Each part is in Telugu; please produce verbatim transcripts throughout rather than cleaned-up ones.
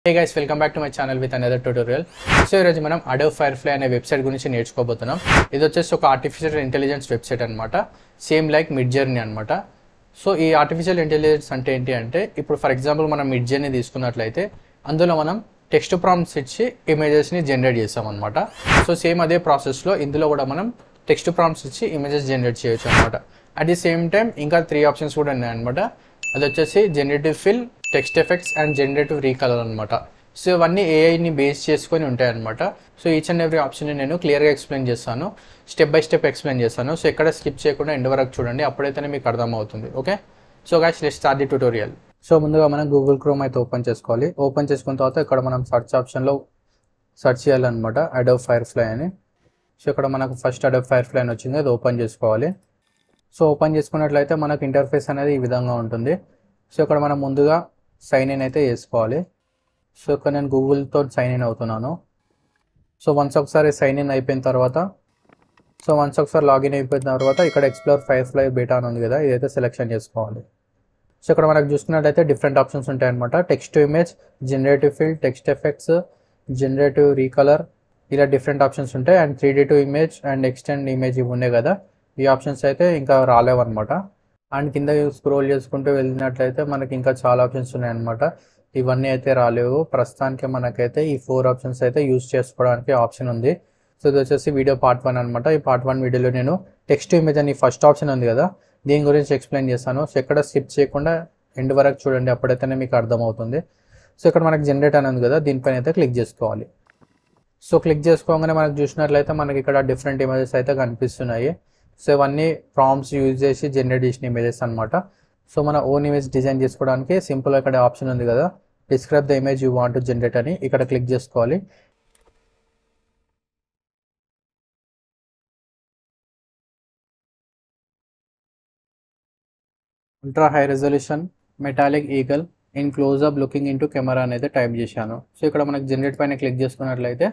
Hey guys, welcome back to my channel with another tutorial. So ఈ రోజు మనం Adobe Firefly అనే వెబ్సైట్ గురించి నేర్చుకోబోతున్నాం. ఇది వచ్చేసి ఒక ఆర్టిఫిషియల్ ఇంటెలిజెన్స్ వెబ్సైట్ అన్నమాట. సేమ్ లైక్ మిడ్జర్నీ అన్నమాట. సో ఈ ఆర్టిఫిషియల్ ఇంటెలిజెన్స్ అంటే ఏంటి అంటే ఇప్పుడు ఫర్ ఎగ్జాంపుల్ మనం మిడ్జర్నీ తీసుకున్నట్లయితే అందులో మనం టెక్స్ట్ ప్రాంప్ట్స్ ఇచ్చి ఇమేజెస్ని జనరేట్ చేస్తాం అనమాట. సో సేమ్ అదే ప్రాసెస్లో ఇందులో కూడా మనం టెక్స్ట్ ప్రాంప్ట్స్ ఇచ్చి ఇమేజెస్ జనరేట్ చేయొచ్చు అనమాట. అట్ ది సేమ్ టైం ఇంకా త్రీ ఆప్షన్స్ కూడా ఉన్నాయి అనమాట. అది వచ్చేసి generative fill, text effects and generative recolor అనమాట. సో ఇవన్నీ ఏఐని బేస్ చేసుకొని ఉంటాయి అనమాట. సో ఈచ్ అండ్ ఎవ్రీ ఆప్షన్ని నేను క్లియర్గా ఎక్స్ప్లెయిన్ చేస్తాను, స్టెప్ బై స్టెప్ ఎక్స్ప్లెయిన్ చేస్తాను. సో ఎక్కడ స్కిప్ చేయకుండా ఎండ్ వరకు చూడండి, అప్పుడైతేనే మీకు అర్థమవుతుంది. Okay, so guys let's start the tutorial. So ముందుగా మనం గూగుల్ క్రోమ్ అయితే ఓపెన్ చేసుకోవాలి. ఓపెన్ చేసుకున్న తర్వాత ఇక్కడ మనం సర్చ్ ఆప్షన్లో సర్చ్ చేయాలన్నమాట అడోబ్ ఫైర్ఫ్లై అని. సో ఇక్కడ మనకు ఫస్ట్ అడోబ్ ఫైర్ఫ్లై అని వచ్చింది, అది ఓపెన్ చేసుకోవాలి. సో ఓపెన్ చేసుకున్నట్లయితే మనకు ఇంటర్ఫేస్ అనేది ఈ విధంగా ఉంటుంది. సో ఇక్కడ మనం ముందుగా సైన్ ఇన్ అయితే చేసుకోవాలి. సో ఇక్కడ నేను గూగుల్తో సైన్ ఇన్ అవుతున్నాను. సో వన్స్ ఒకసారి సైన్ ఇన్ అయిపోయిన తర్వాత సో వన్స్ ఒకసారి లాగిన్ అయిపోయిన తర్వాత ఇక్కడ ఎక్స్ప్లోర్ ఫైర్ఫ్లై బీటా అని ఉంది కదా, ఇదైతే సెలెక్షన్ చేసుకోవాలి. సో ఇక్కడ మనకు చూసుకున్నట్లయితే డిఫరెంట్ ఆప్షన్స్ ఉంటాయి అనమాట. Text to image, generative fill, text effects, generative recolor, ఇలా డిఫరెంట్ ఆప్షన్స్ ఉంటాయి. And three D to image and extend image ఇవి ఉన్నాయి కదా, ఈ ఆప్షన్స్ అయితే ఇంకా రాలేవన్నమాట. అండ్ కింద స్క్రోల్ చేసుకుంటూ వెళ్ళినట్లయితే మనకి ఇంకా చాలా ఆప్షన్స్ ఉన్నాయన్నమాట. ఇవన్నీ అయితే రాలేవు ప్రస్తుతానికి. మనకైతే ఈ ఫోర్ ఆప్షన్స్ అయితే యూజ్ చేసుకోవడానికి ఆప్షన్ ఉంది. సో ఇది వచ్చేసి వీడియో పార్ట్ వన్ అనమాట. ఈ పార్ట్ వన్ వీడియోలో నేను టెక్స్ట్ ఇమేజ్ అని ఫస్ట్ ఆప్షన్ ఉంది కదా, దీని గురించి ఎక్స్ప్లెయిన్ చేస్తాను. సో ఎక్కడ స్కిప్ చేయకుండా ఎండ్ వరకు చూడండి, అప్పుడైతేనే మీకు అర్థమవుతుంది. సో ఇక్కడ మనకి జనరేట్ అని ఉంది కదా, దీనిపైన అయితే క్లిక్ చేసుకోవాలి. సో క్లిక్ చేసుకోగానే మనకు చూసినట్లయితే మనకి ఇక్కడ డిఫరెంట్ ఇమేజెస్ అయితే కనిపిస్తున్నాయి. సో ఇవన్నీ ప్రాంప్ట్స్ యూజ్ చేసి జనరేట్ చేసిన ఇమేజెస్ అనమాట. సో మన ఓన్ ఇమేజ్ డిజైన్ చేసుకోవడానికి సింపుల్ ఇక్కడ ఆప్షన్ ఉంది కదా, describe the image you want to generate అని, ఇక్కడ క్లిక్ చేసుకోవాలి. Ultra high resolution metallic eagle in close up looking into camera అనేది టైప్ చేశాను. సో ఇక్కడ మనకి జనరేట్ పైన క్లిక్ చేసుకున్నట్లయితే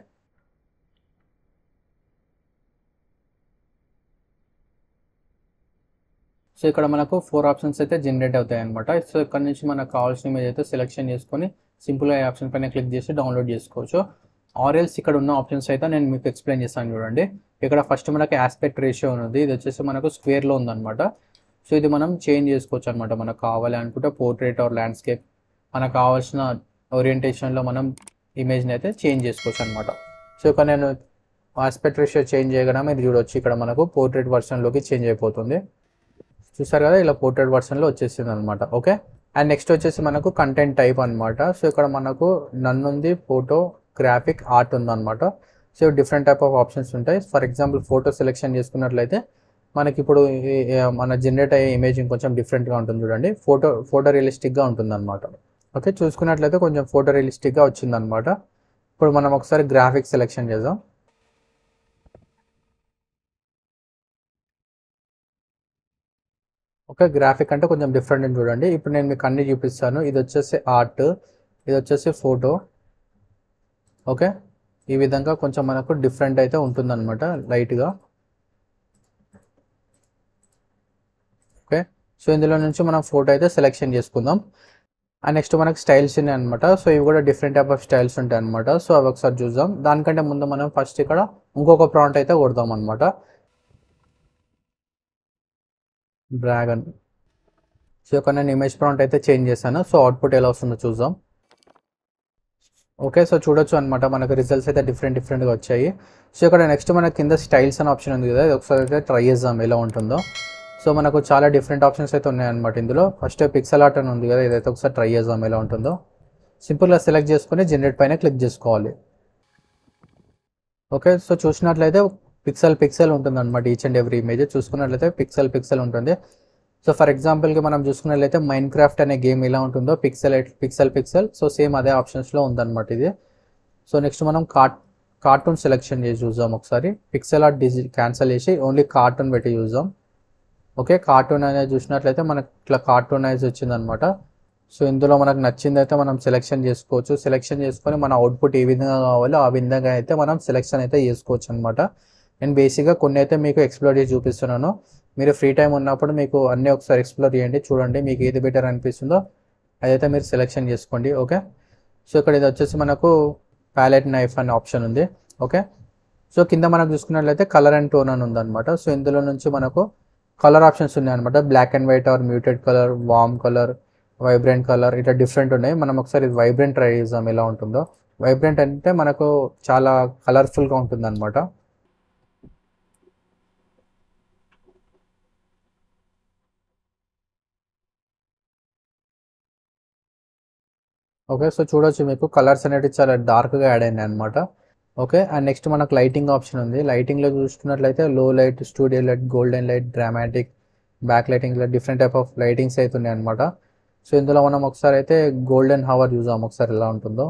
సో ఇక్కడ మనకు ఫోర్ ఆప్షన్స్ అయితే జనరేట్ అవుతాయి అనమాట. సో ఇక్కడ నుంచి మనకు కావాల్సిన ఇమేజ్ అయితే సెలెక్షన్ చేసుకొని సింపుల్గా ఈ ఆప్షన్ పైన క్లిక్ చేసి డౌన్లోడ్ చేసుకోవచ్చు. ఆర్ఎల్స్ ఇక్కడ ఉన్న ఆప్షన్స్ అయితే నేను మీకు ఎక్స్ప్లెయిన్ చేస్తాను చూడండి. ఇక్కడ ఫస్ట్ మనకి ఆస్పెక్ట్ రేషియో ఉంది, ఇది వచ్చేసి మనకు స్క్వేర్లో ఉందన్నమాట. సో ఇది మనం చేంజ్ చేసుకోవచ్చు అనమాట. మనకు కావాలి అనుకుంటే పోర్ట్రేట్ ఆర్ ల్యాండ్స్కేప్, మనకు కావాల్సిన ఓరియంటేషన్లో మనం ఇమేజ్ని అయితే చేంజ్ చేసుకోవచ్చు అనమాట. సో ఇక్కడ నేను ఆస్పెక్ట్ రేషియో చేంజ్ చేయగానే మీరు చూడవచ్చు, ఇక్కడ మనకు పోర్ట్రేట్ వర్షన్లోకి చేంజ్ అయిపోతుంది. చూసారు కదా, ఇలా పోర్ట్రేట్ వర్షన్లో వచ్చేసింది అనమాట. ఓకే, అండ్ నెక్స్ట్ వచ్చేసి మనకు కంటెంట్ టైప్ అనమాట. సో ఇక్కడ మనకు నన్ను ఉంది, ఫోటో, గ్రాఫిక్, ఆర్ట్ ఉందన్నమాట. So different type of options ఉంటాయి. ఫర్ ఎగ్జాంపుల్ ఫోటో సెలెక్షన్ చేసుకున్నట్లయితే మనకి ఇప్పుడు మన జనరేట్ అయ్యే ఇమేజ్ ఇంకొంచెం డిఫరెంట్గా ఉంటుంది చూడండి. ఫోటో ఫోటో రియలిస్టిక్గా ఉంటుంది అనమాట. ఓకే, చూసుకున్నట్లయితే కొంచెం ఫోటో రియలిస్టిక్గా వచ్చిందనమాట. ఇప్పుడు మనం ఒకసారి గ్రాఫిక్ సెలెక్షన్ చేద్దాం. ఓకే, గ్రాఫిక్ అంటే కొంచెం డిఫరెంట్ అని చూడండి. ఇప్పుడు నేను మీకు అన్ని చూపిస్తాను. ఇది వచ్చేసి ఆర్ట్, ఇది వచ్చేసి ఫోటో. ఓకే, ఈ విధంగా కొంచెం మనకు డిఫరెంట్ అయితే ఉంటుందన్నమాట లైట్గా. ఓకే, సో ఇందులో నుంచి మనం ఫోటో అయితే సెలెక్షన్ చేసుకుందాం. అండ్ నెక్స్ట్ మనకు స్టైల్స్ ఉన్నాయి అనమాట. సో ఇవి కూడా డిఫరెంట్ టైప్ ఆఫ్ స్టైల్స్ ఉంటాయి అనమాట. సో అవి ఒకసారి చూద్దాం. దానికంటే ముందు మనం ఫస్ట్ ఇక్కడ ఇంకొక ప్రాంప్ట్ అయితే కొడదాం అనమాట, డ్రాగన్. సో ఇక్కడ నేను ఇమేజ్ ప్రాంప్ట్ అయితే చేంజ్ చేశాను. సో అవుట్పుట్ ఎలా వస్తుందో చూద్దాం. ఓకే, సో చూడొచ్చు అనమాట, మనకు రిజల్ట్స్ అయితే డిఫరెంట్ డిఫరెంట్గా వచ్చాయి. సో ఇక్కడ నెక్స్ట్ మనకి కింద స్టైల్స్ అనే ఆప్షన్ ఉంది కదా, ఇది ఒకసారి అయితే ట్రై చేద్దాం ఎలా ఉంటుందో. సో మనకు చాలా డిఫరెంట్ ఆప్షన్స్ అయితే ఉన్నాయన్నమాట ఇందులో. ఫస్ట్ పిక్సెల్ ఆర్ట్ అని ఉంది కదా, ఇదైతే ఒకసారి ట్రై చేద్దాం ఎలా ఉంటుందో. సింపుల్గా సెలెక్ట్ చేసుకుని జనరేట్ పైన క్లిక్ చేసుకోవాలి. ఓకే, సో చూసినట్లయితే పిక్సెల్ పిక్సెల్ ఉంటుంది అనమాట. ఈచ్ అండ్ ఎవ్రీ ఇమేజ్ చూసుకున్నట్లయితే పిక్సెల్ పిక్సెల్ ఉంటుంది. సో ఫర్ ఎగ్జాంపుల్కి మనం చూసుకున్నట్లయితే మైన్ క్రాఫ్ట్ అనే గేమ్ ఎలా ఉంటుందో pixel pixel pixel, so same అదే ఆప్షన్స్లో ఉందన్నమాట ఇది. సో నెక్స్ట్ మనం కార్ట్ కార్టూన్ సెలెక్షన్ చేసి చూద్దాం ఒకసారి. పిక్సెల్ ఆర్ట్ డిజి క్యాన్సిల్ చేసి ఓన్లీ కార్టూన్ పెట్టి చూద్దాం. ఓకే, కార్టూన్ అనేది చూసినట్లయితే మనకి ఇట్లా కార్టూన్ అనేది వచ్చిందనమాట. సో ఇందులో మనకు నచ్చింది అయితే మనం సెలెక్షన్ చేసుకోవచ్చు. సెలెక్షన్ చేసుకొని మన అవుట్పుట్ ఏ విధంగా కావాలో ఆ విధంగా అయితే మనం సెలెక్షన్ అయితే చేసుకోవచ్చు అనమాట. నేను బేసిక్గా కొన్ని అయితే మీకు ఎక్స్ప్లోర్ చేసి చూపిస్తున్నాను. మీరు ఫ్రీ టైం ఉన్నప్పుడు మీకు అన్నీ ఒకసారి ఎక్స్ప్లోర్ చేయండి, చూడండి మీకు ఏది బెటర్ అనిపిస్తుందో అదైతే మీరు సెలెక్షన్ చేసుకోండి. ఓకే, సో ఇక్కడ ఇది వచ్చేసి మనకు ప్యాలెట్ నైఫ్ అనే ఆప్షన్ ఉంది. ఓకే, సో కింద మనకు చూసుకున్నట్లయితే కలర్ అండ్ టోన్ అని ఉందన్నమాట. సో ఇందులో నుంచి మనకు కలర్ ఆప్షన్స్ ఉన్నాయి అనమాట. Black and white or muted colour, warm colour, vibrant colour, ఇట్లా డిఫరెంట్ ఉన్నాయి. మనం ఒకసారి వైబ్రెంట్ ట్రై చేద్దాం ఎలా ఉంటుందో. వైబ్రెంట్ అంటే మనకు చాలా కలర్ఫుల్గా ఉంటుంది అనమాట. ఓకే, సో చూడొచ్చు మీకు కలర్స్ అనేవి చాలా డార్క్గా యాడ్ అయినాయి అనమాట. ఓకే, అండ్ నెక్స్ట్ మనకు లైటింగ్ ఆప్షన్ ఉంది. లైటింగ్లో చూసుకున్నట్లయితే low light, studio light, golden light, dramatic, back lighting, ఇలా డిఫరెంట్ టైప్ ఆఫ్ లైటింగ్స్ అయితే ఉన్నాయి అనమాట. సో ఇందులో మనం ఒకసారి అయితే గోల్డెన్ హవర్ చూసాం, ఒకసారి ఎలా ఉంటుందో.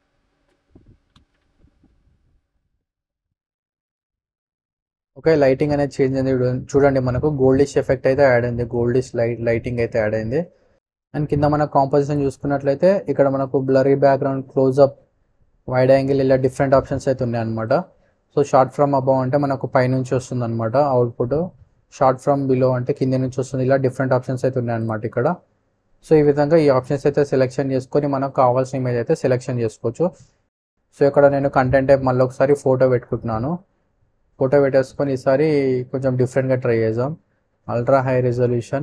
ఓకే, లైటింగ్ అనేది చేంజ్ అయింది చూడండి. మనకు గోల్డిష్ ఎఫెక్ట్ అయితే యాడ్ అయింది, గోల్డిష్ లైట్ లైటింగ్ అయితే యాడ్ అయింది. అండ్ కింద మన కాంపోజిషన్ చూసుకున్నట్లయితే ఇక్కడ మనకు blurry background, close up, wide angle, ఇలా డిఫరెంట్ ఆప్షన్స్ అయితే ఉన్నాయి అనమాట. సో షార్ట్ ఫ్రమ్ అబౌవ్ అంటే మనకు పైనుంచి వస్తుంది అనమాట అవుట్పుట్, షార్ట్ ఫ్రమ్ బిలో అంటే కింద నుంచి వస్తుంది. ఇలా డిఫరెంట్ ఆప్షన్స్ అయితే ఉన్నాయి అనమాట ఇక్కడ. సో ఈ విధంగా ఈ ఆప్షన్స్ అయితే సెలెక్షన్ చేసుకొని మనకు కావాల్సిన ఇమేజ్ అయితే సెలెక్షన్ చేసుకోవచ్చు. సో ఇక్కడ నేను కంటెంట్ టైప్ మళ్ళీ ఒకసారి ఫోటో పెట్టుకుంటున్నాను. ఫోటో పెట్టేసుకొని ఈసారి కొంచెం డిఫరెంట్గా ట్రై చేద్దాం. Ultra high resolution,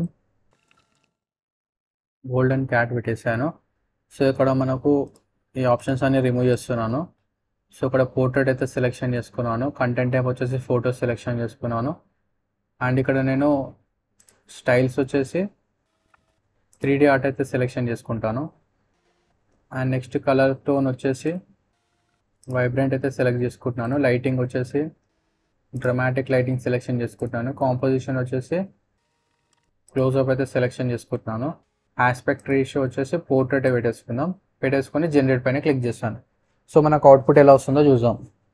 golden cat పెట్టేసాను. సో ఇక్కడ మనకు ఈ ఆప్షన్స్ అన్ని రిమూవ్ చేస్తున్నాను. సో ఇక్కడ పోర్ట్రేట్ అయితే సెలెక్షన్ చేసుకున్నాను. కంటెంట్ టైప్ వచ్చేసి ఫోటో సెలెక్షన్ చేసుకున్నాను. అండ్ ఇక్కడ నేను స్టైల్స్ వచ్చేసి త్రీ డీ ఆర్ట్ అయితే సెలెక్షన్ చేసుకుంటాను. అండ్ నెక్స్ట్ కలర్ టోన్ వచ్చేసి వైబ్రెంట్ అయితే సెలెక్ట్ చేసుకుంటున్నాను. లైటింగ్ వచ్చేసి డ్రమాటిక్ లైటింగ్ సెలెక్షన్ చేసుకుంటున్నాను. కాంపోజిషన్ వచ్చేసి క్లోజ్అప్ అయితే సెలెక్షన్ చేసుకుంటున్నాను. ఆస్పెక్ట్ రేషియో వచ్చేసి పోర్ట్రేట్ పెట్టేసుకుందాం. పెట్టేసుకొని జనరేట్ పైన క్లిక్ చేస్తాను. సో మనకు అవుట్పుట్ ఎలా వస్తుందో చూద్దాం.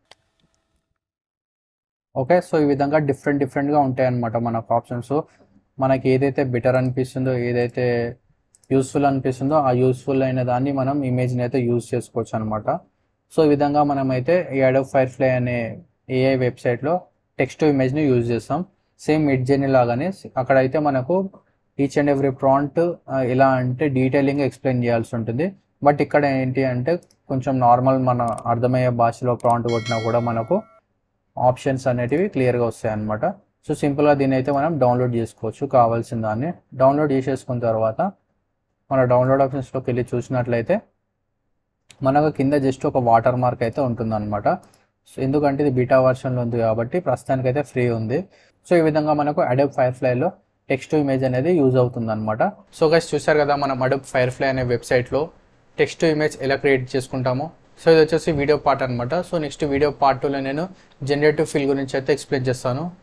ఓకే, సో ఈ విధంగా డిఫరెంట్ డిఫరెంట్గా ఉంటాయి అన్నమాట మనకు ఆప్షన్స్. మనకి ఏదైతే బెటర్ అనిపిస్తుందో, ఏదైతే యూస్ఫుల్ అనిపిస్తుందో ఆ యూస్ఫుల్ అయిన దాన్ని మనం ఇమేజ్ని అయితే యూజ్ చేసుకోవచ్చు అనమాట. సో ఈ విధంగా మనం అయితే ఈ అడోబ్ ఫైర్ఫ్లై అనే ఏఐ వెబ్సైట్లో టెక్స్ట్ టు ఇమేజ్ని యూజ్ చేస్తాం. సేమ్ మిడ్ జర్నీ లాగానే అక్కడైతే మనకు ఈచ్ అండ్ ఎవ్రీ ప్రాంప్ట్ ఎలా అంటే డీటెయిలింగ్గా ఎక్స్ప్లెయిన్ చేయాల్సి ఉంటుంది. బట్ ఇక్కడ ఏంటి అంటే కొంచెం నార్మల్ మన అర్థమయ్యే భాషలో ప్రాంప్ట్ కొట్టినా కూడా మనకు ఆప్షన్స్ అనేటివి క్లియర్గా వస్తాయి అన్నమాట. సో సింపుల్గా దీన్ని అయితే మనం డౌన్లోడ్ చేసుకోవచ్చు కావాల్సిన దాన్ని. డౌన్లోడ్ చేసేసుకున్న తర్వాత మన డౌన్లోడ్ ఆప్షన్స్లోకి వెళ్ళి చూసినట్లయితే మనకు కింద జస్ట్ ఒక వాటర్ మార్క్ అయితే ఉంటుందన్నమాట. సో ఎందుకంటే ఇది బీటా వర్షన్లో ఉంది కాబట్టి ప్రస్తుతానికి అయితే ఫ్రీ ఉంది. సో ఈ విధంగా మనకు అడోబ్ ఫైర్ఫ్లైలో టెక్స్ట్ టు ఇమేజ్ అనేది యూజ్ అవుతుంది అనమాట. సో గైస్ చూసారు కదా మనం అడోబ్ ఫైర్ఫ్లై అనే వెబ్సైట్లో టెక్స్ట్ టు ఇమేజ్ ఎలా క్రియేట్ చేసుకుంటామో. సో ఇది వచ్చేసి వీడియో పార్ట్ అనమాట. సో నెక్స్ట్ వీడియో పార్ట్ టూలో నేను జనరేటివ్ ఫిల్ గురించి అయితే ఎక్స్ప్లెయిన్ చేస్తాను.